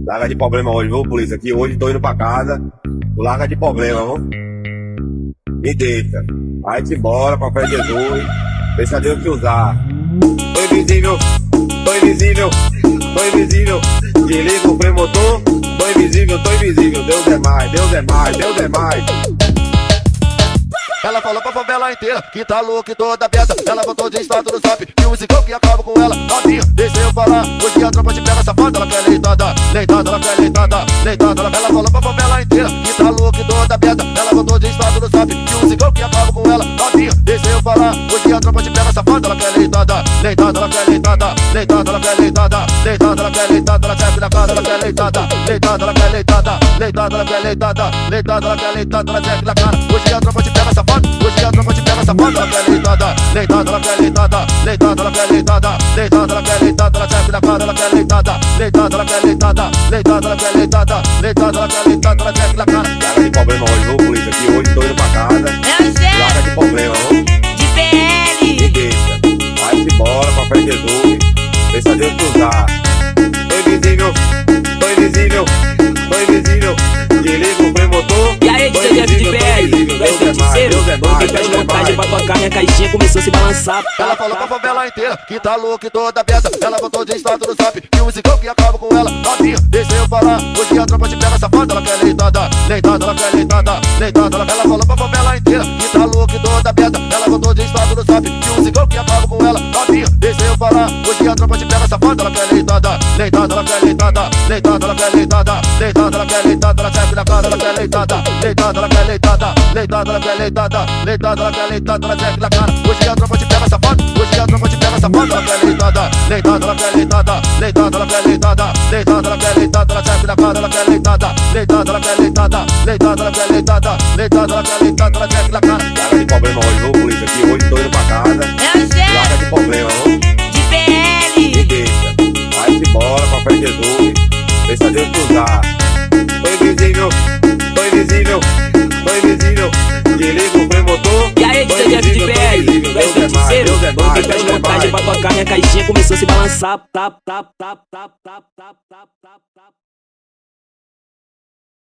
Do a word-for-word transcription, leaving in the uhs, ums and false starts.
Larga de problema hoje, viu, polícia? Aqui hoje tô indo pra casa. Larga de problema, viu? Me deixa. Vai-te embora pra fé de Jesus. Deixa Deus te usar. Tô invisível, tô invisível, tô invisível. Desliga o freio motor. Tô invisível, tô invisível. Deus é mais, Deus é mais, Deus é mais. Ela falou pra favela inteira que tá louca e toda aberta. Ela botou de estado no zap e um cigão que acaba com ela. Novinha, deixa eu falar. Hoje a tropa te pega safada. Ela quer leitada, leitada, ela quer leitada, leitada. Ela falou pra favela inteira que tá louca e toda aberta. Ela botou de estado no zap e um cigão que acaba com ela. Novinha, deixa eu falar. Hoje a tropa te pega safada. Ela quer leitada, leitada, ela quer leitada, leitada, ela quer leitada, leitada, ela quer leitada. Ela quer na cara, ela quer leitada, leitada, ela quer leitada, leitada, ela quer leitada, leitada, ela quer leitada. Ela quer na cara. Hoje a tropa te pega safada. Hoje a tropa te pega safada, ela quer leitada, leitada, ela quer leitada, leitada, ela quer leitada, leitada, ela quer leitada, ela quer na cara, ela quer leitada, leitada, ela quer leitada, leitada, ela quer leitada, leitada, ela quer leitada, ela quer na cara. Larga de problema hoje, viu, polícia? Aqui hoje tô indo pra casa. Larga de problema, viu? De P L. Me deixa. Vai-te embora pra fé de Jesus. Deixa Deus te usar. Tô invisível, tô invisível, tô invisível. Desliga o freio motor. E aí, D J Jeff de P L, tu és feiticeiro? Quando tu fez vontade pra tocar, minha caixinha começou a se balançar. Ela falou pra favela inteira que tá louca e toda aberta. Ela botou de estado no zap e um cigão que acaba com ela. Novinha, deixa eu falar. Hoje a tropa te pega safada. Ela quer leitada, leitada, ela quer leitada, leitada. Ela falou pra favela inteira que tá louca e toda aberta. Ela botou de estado no zap e um cigão que acaba com ela. Novinha, deixa eu falar. Hoje a tropa te pega safada. Ela quer leitada, leitada, ela quer leitada, leitada, ela quer leitada, leitada, ela quer leitada. Ela quer na cara, ela quer leitada, leitada, ela quer leitada, leitada, ela quer leitada, leitada, ela quer leitada. Ela quer na cara. Hoje a tropa te pega safada. Hoje a tropa te pega safada. Ela quer leitada, leitada, ela quer leitada, leitada, ela quer leitada, leitada, ela quer leitada. Ela quer na cara, ela quer leitada, leitada, ela quer leitada, leitada, ela quer leitada, leitada, ela quer leitada. Ela quer na cara. Larga de problema hoje, viu, polícia? Aqui hoje tô indo pra casa. Larga de problema, viu? De P L. Me deixa. Vai-te embora pra fé de Jesus. Deixa Deus te usar. Tô invisível, tô invisível, tô invisível. Desliga o freio motor. E aí, D J Jeff de P L, tu és feiticeiro? Quando tu fez vontade pra tocar, minha caixinha começou a se balançar. Tap, tap, tap, tap, tap, tap, tap, tap.